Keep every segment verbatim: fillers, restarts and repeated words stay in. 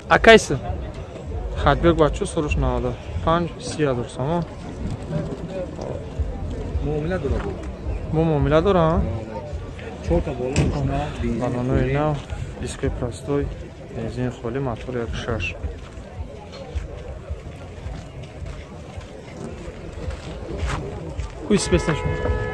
Akaysi? Xatbek bachcho so'rash navada. پنج سی هزار سامان. معامله داره. Bu muamele dora ha? چهار تا بالون Balonu nav, diski prostoy, benzin xoli, motor yak shash. Kuy spesna shmo.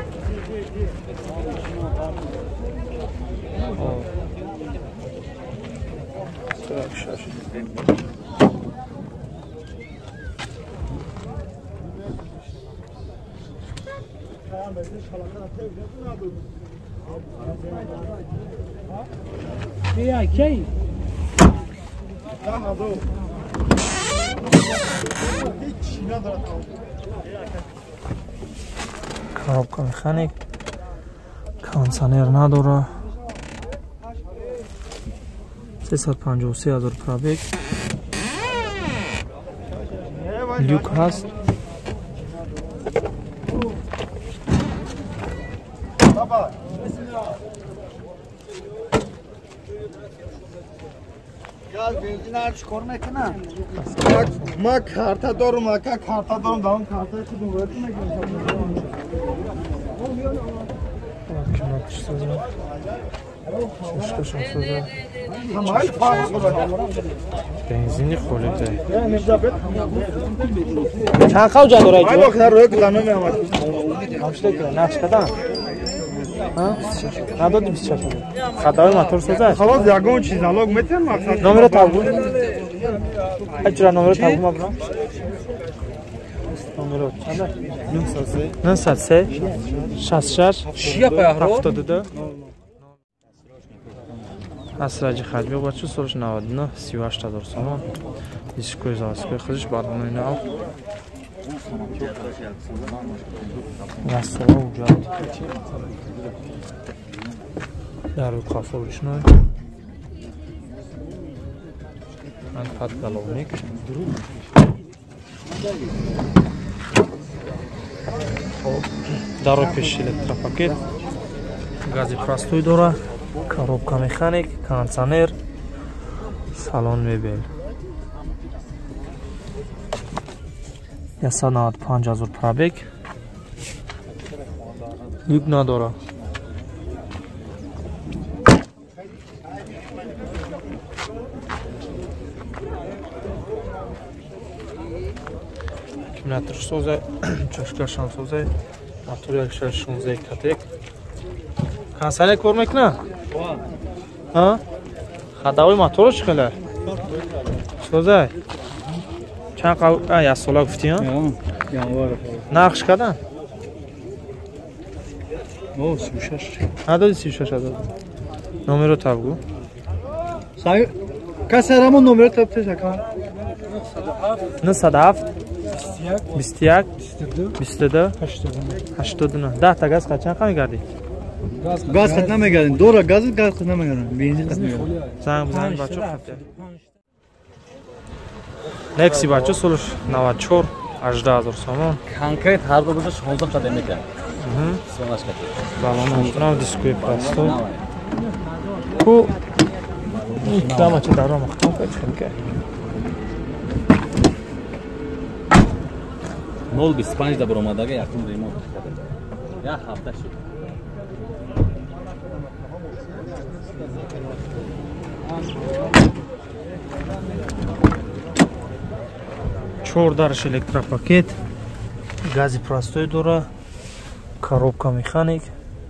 Yak shash. Ya ki? Коробка механик, кондиционер надора. سیصد و پنجاه و سه هزار پرابگ. لیوک هست. Ya benzinler çıkarma ekine. Ma karta doğru ma karta doğru dağın karta çıkıyor. Öğretme geleceğim. Benzinli xolide. Çan kavca doraydı. Ay bak ne rök lanı mı ama. Hamşile ki nakş kadar. Ha? Nadod بیست و شش. خدای موتور سازه. خلاص یگان چیز الان میتونم مقصد. نمره تابو. اجرا نمره تابو مبرا. نمره چنده؟ نه صد و سه. شصت و شش. هفتاد و دو. اسراج خدمه بچه سرش نود و نه سی و هشت هزار سامان. دیسکوی زاسکوی خودش برنامه نو. رستوران وجود. در روی کافه بشنوی. من پد گلونیک. در روی پیش الکتروپاکت. گازی پراستوی داره. коробка механик, кондиционер, салон мебель. صد و نود و پنج هزار пробег. Люк надора. аккумулятор соза, чашкашан соза, мотор якшаш шонздаҳ катек. Кондиционер кор мекуна? ها؟ خداوی موتورش خیلی سوزه چند قو... ای از سالا گفتی ها؟ نقش کردن؟ اوه سی و شش ندادی سی و شش داد نمره رو تب گو سای کسی همون نمره تب تشکن نهصد و هفت بیست و یک بیست و دو هشتاد و نه ده تا گاز چند قمی کردی؟ گاز خط نمیگردین دورا گاز گاز خط نمیگردین بنزین خط میگردین زنگ بزنید بچه خطه نکسی بچه سولش نود و چهار هجده هزار سامان конкрет هر دو بزش شانزده تا میکنه سوناش کتی بالون همچنان دیسکوی پلاستو کو این کلام چه دارم مختم کنید خیلی که نول و بیست و پنج دا برامداگه یکم ریمونت کرده یا هفته شد чор дараш электропакет гази простой дора коробка механик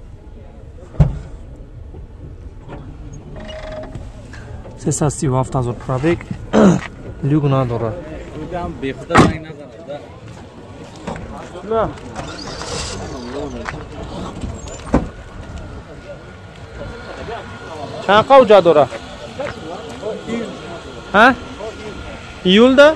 сесад و سی و هفت هزار пробег люк надора بودم بخدا زنگ نزنه نه چند قوجه داره ها ایول ده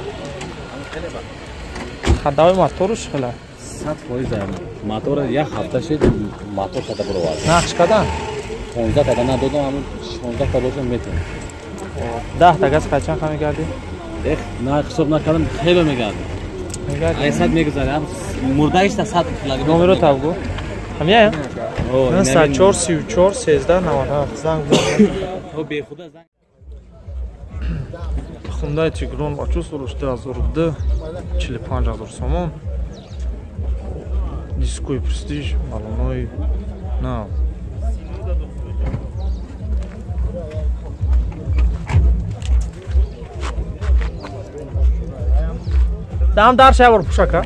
خدای موتورش خیلی صد فایز موتور یک هفته شد موتور شده برواز نقش کردن پانزده تا ندادم همون شانزده تا باشم میتونم ده تا گاز قچن خمی کردی؟ اخ نه حساب نکردم خیلی میگردم میگردی؟ ایصد میگذارم مرده ایش تا صد نمره رو تاب گو همیه؟ نه صد و چهار سی و چهار سیزده نود و هفت زنگ بزن تو بی خدا زنگ Hyundai Tiguan бачо солаш ду ҳазору ду чилу панҷ ҳазор сомон. Дискои Prestige балонои нав. Дам дар шавар пушака.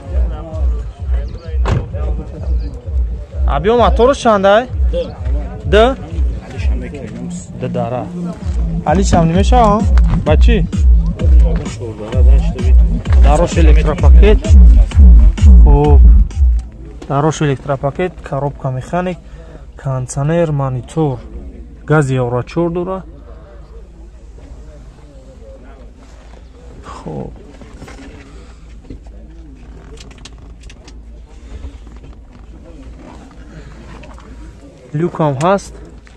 Объем мотора чандай? Да. Да дара. Али шам немеша, а? Бачи? Дарош электропакет. Хуб. Дарош электропакет, коробка механик, кондиционер, монитор. Гази евро чор дора. Хуб. Люк ҳам ҳаст.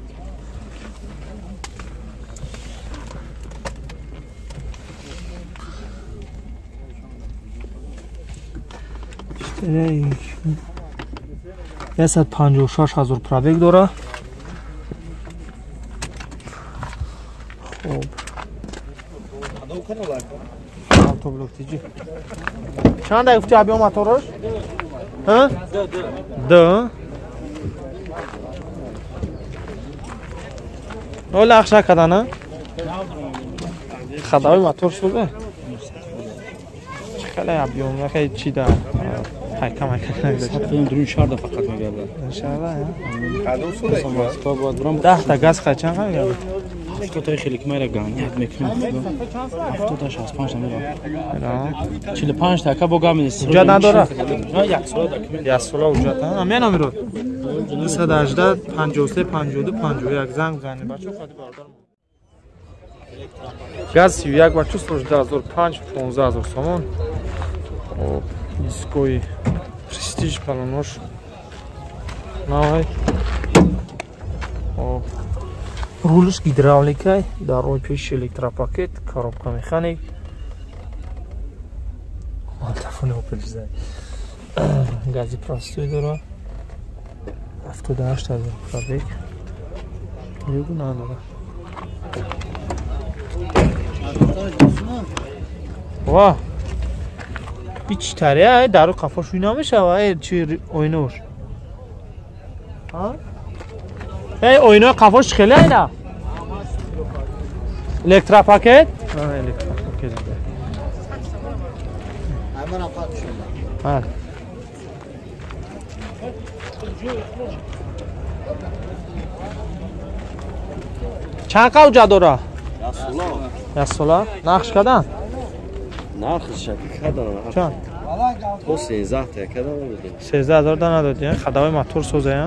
сад و پنجاه و شش هزار пробег дора. Хуб. Автоблок тиҷи. Чанд гуфти объем моторош? Ҳа? Да. О лахша кадана? Хадави мотор шуда? Чакалай объем, яхай чӣ да? Хайкам хайкам нагзад. Филм дурун шарда фақат мегардад. Шарда, я? Кадом суда ки? То бояд бурам. ده تا газ қачан мегардад? ҳафтод таи хелик майра ганият мекунем. ҳафтод та шасту панҷ та мера. чилу панҷ така бо гам нест. Ҳуҷҷат надора? як сола документ. як сола ҳуҷҷат, а? Мен амиро. двести ҳаждах панҷоҳ و سه панҷоҳ و دو панҷоҳ و یک занг бизанед. Бачо ходи бардор. газ سی و یک бачо солаш ду ҳазору панҷ понздаҳ ҳазор сомон. Хуб, дискои Prestige балонош. Навай. Хуб. Рулиш гидравликай, дар роҳи пеш электропакет, коробка механик. Телефони Opel зай. Гази простой дора. ҳафтод و ҳашт ҳазор пробег. Югу надора. Ва. Ич тария дару қафош уйна мешава, ай чи ойнош. Ха? Эй, ойно қафош хеле айна. Электропакет? Ha, электропакет. Hemen apat şunda. Ha. Чанд қавҷа дора? як сола. як сола? Нақш кадан? нархи шаки кадан. Чанд? то сенздаҳ та кадан будем. сенздаҳ ҳазор да надодӣ, хадавои мотор созая?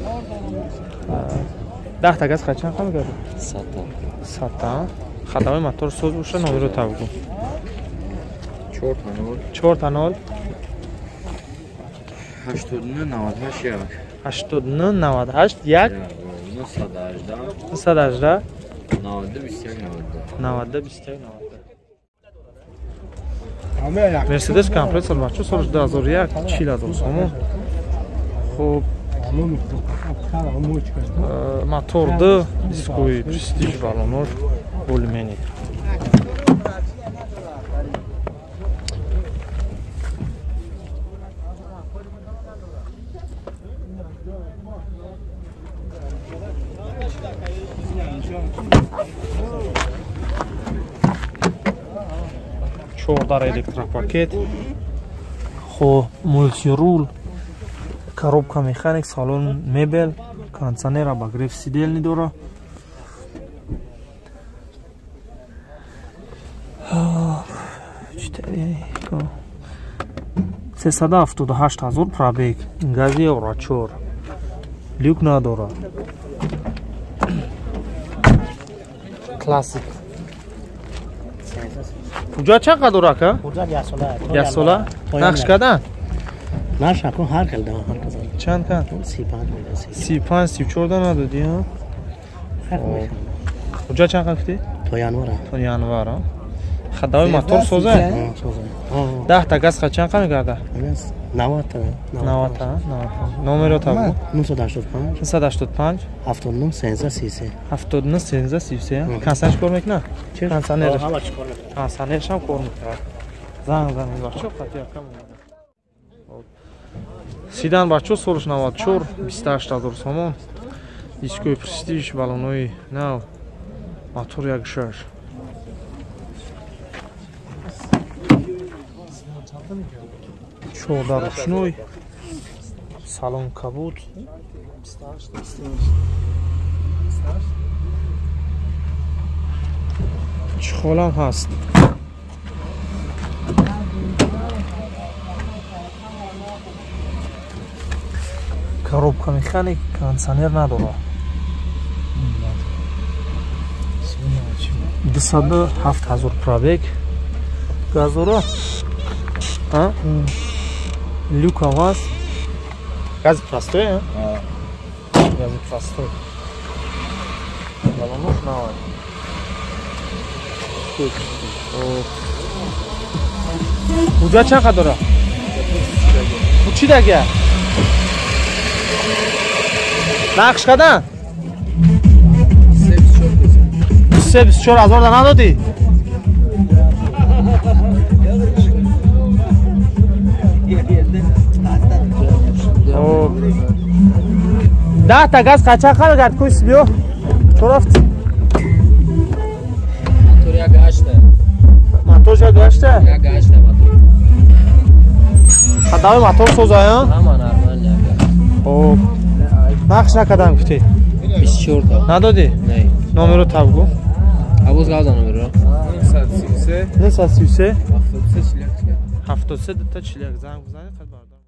даҳ та газ қачан қам гард? сад та. сад та. Хадавои мотор соз боша, номеро тавгу. чор та нол. чор та нол. ҳаштод و نه نود و هشت як. ҳаштод و не навад و ҳашт як. нуҳсад و ҳаждаҳ. нуҳсад و ҳаждаҳ. навад و бисту як навад. навад و бисту як навад. Ama yak. Mercedes компрессор бачо солаш ду ҳазору як чил ҳазор сомон. Хуб. Мотор ду, дискои Prestige балонош, болимени. чордар электропакет. Хо, мультирул, коробка механик, салон мебел, кондиционер, обогрев сидельный дора. сесад و ҳафтод و ҳашт ҳазор пробег. Гази евро чор. Люк надора. Классик. Пуҷа чанд қадр ака? Пуҷа як сола. як сола? Нақш кадан? Нақш акун ҳар кал дам ҳар казан. Чанд кан? سی و پنج میلیون. سی و پنج سی و چهار да надодӣ, ҳа? ҳар میکنم. Пуҷа чанд гуфтӣ? تو январ. То январ, ҳа? Хадавои мотор соза? ها سوزه ها ده تا газ қачан қа мегарда? هست نود تا نود تا номеро табу نهصد و هشتاد و پنج نهصد و هشتاد و پنج هفتاد و نه سیزده سی و سه هفتاد و نه سیزده سی و سه کنسنش کار میکنه؟ چی؟ کنسنرش همه چی کار میکنه کنسنرش هم کار میکنه زنگ زنگ بچه قطعی کم اومده سیدن бачо солиш навад و چهار بیست و هشت هزار сомон дискои престиж балонои нав мотор як шаш чорда ручной салон кабут чехолам ҳаст коробка механик кондиционер надора двести семь ҳафт пробег газора а люк ҳам ҳаст гази простой а гази простой балонош навад ҳуҷа чанд қадр дора бу чӣ дага нақш кадан се бисту чор ҳазор да надодӣ ده تا газ қачан қа мегард кӯйс биё чо рафт мотор як гашта мотор як гашта як гашта мотор хадавои мотор созая ҳама нормал як хоб нақш накадан гуфтӣ бисту чор та надодӣ не номеро табгу абуз гавда номеро несад сию се ҳафтод و سه چهل ҳафтод و سه дута чилак занг бизанед